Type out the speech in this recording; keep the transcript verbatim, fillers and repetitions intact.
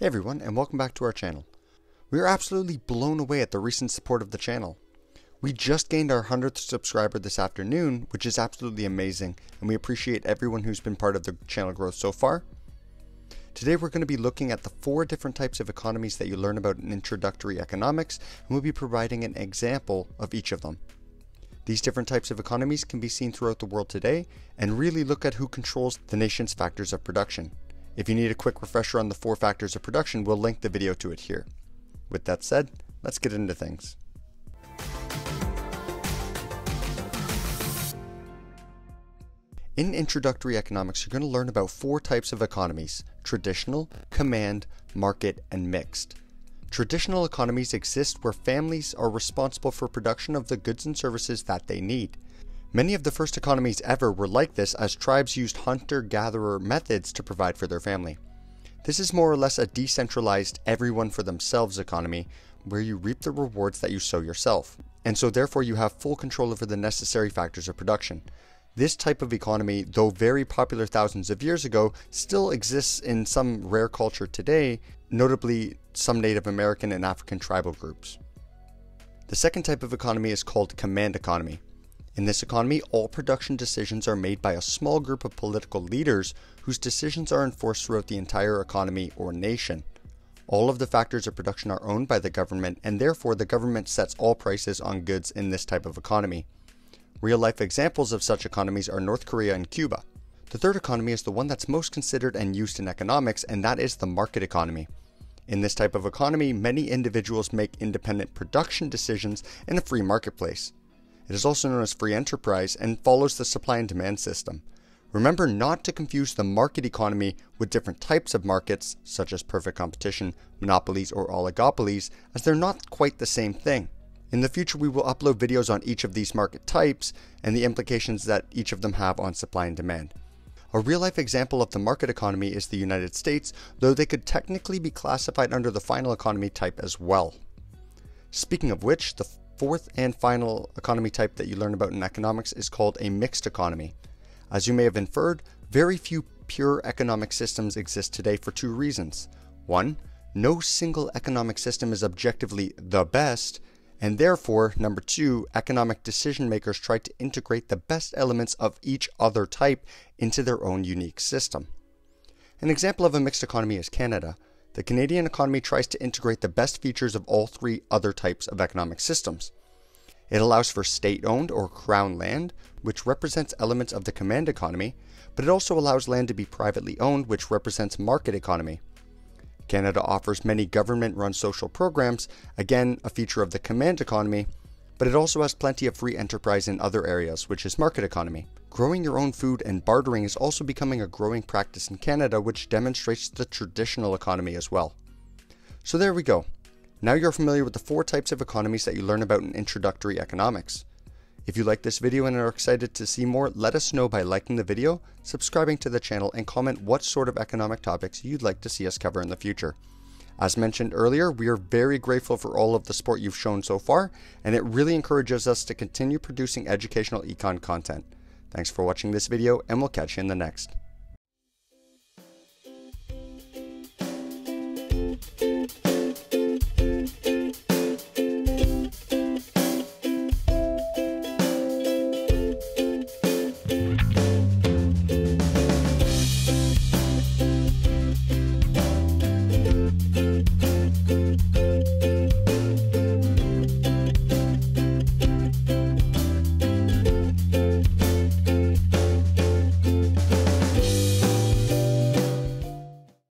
Hey everyone, and welcome back to our channel. We are absolutely blown away at the recent support of the channel. We just gained our hundredth subscriber this afternoon, which is absolutely amazing, and we appreciate everyone who's been part of the channel growth so far. Today we're going to be looking at the four different types of economies that you learn about in introductory economics, and we'll be providing an example of each of them. These different types of economies can be seen throughout the world today, and really look at who controls the nation's factors of production. If you need a quick refresher on the four factors of production, we'll link the video to it here. With that said, let's get into things. In introductory economics, you're going to learn about four types of economies: traditional, command, market, and mixed. Traditional economies exist where families are responsible for production of the goods and services that they need. Many of the first economies ever were like this, as tribes used hunter-gatherer methods to provide for their family. This is more or less a decentralized, everyone for themselves economy, where you reap the rewards that you sow yourself, and so therefore you have full control over the necessary factors of production. This type of economy, though very popular thousands of years ago, still exists in some rare culture today, notably some Native American and African tribal groups. The second type of economy is called command economy. In this economy, all production decisions are made by a small group of political leaders whose decisions are enforced throughout the entire economy or nation. All of the factors of production are owned by the government, and therefore the government sets all prices on goods in this type of economy. Real-life examples of such economies are North Korea and Cuba. The third economy is the one that's most considered and used in economics, and that is the market economy. In this type of economy, many individuals make independent production decisions in a free marketplace. It is also known as free enterprise and follows the supply and demand system. Remember not to confuse the market economy with different types of markets, such as perfect competition, monopolies, or oligopolies, as they're not quite the same thing. In the future, we will upload videos on each of these market types and the implications that each of them have on supply and demand. A real-life example of the market economy is the United States, though they could technically be classified under the final economy type as well. Speaking of which, the fourth and final economy type that you learn about in economics is called a mixed economy. As you may have inferred, very few pure economic systems exist today for two reasons. One, no single economic system is objectively the best, and therefore, number two, economic decision makers try to integrate the best elements of each other type into their own unique system. An example of a mixed economy is Canada. The Canadian economy tries to integrate the best features of all three other types of economic systems. It allows for state-owned or crown land, which represents elements of the command economy, but it also allows land to be privately owned, which represents market economy. Canada offers many government-run social programs, again a feature of the command economy, but it also has plenty of free enterprise in other areas, which is market economy. Growing your own food and bartering is also becoming a growing practice in Canada, which demonstrates the traditional economy as well. So there we go. Now you're familiar with the four types of economies that you learn about in introductory economics. If you like this video and are excited to see more, let us know by liking the video, subscribing to the channel, and comment what sort of economic topics you'd like to see us cover in the future. As mentioned earlier, we are very grateful for all of the support you've shown so far, and it really encourages us to continue producing educational econ content. Thanks for watching this video, and we'll catch you in the next.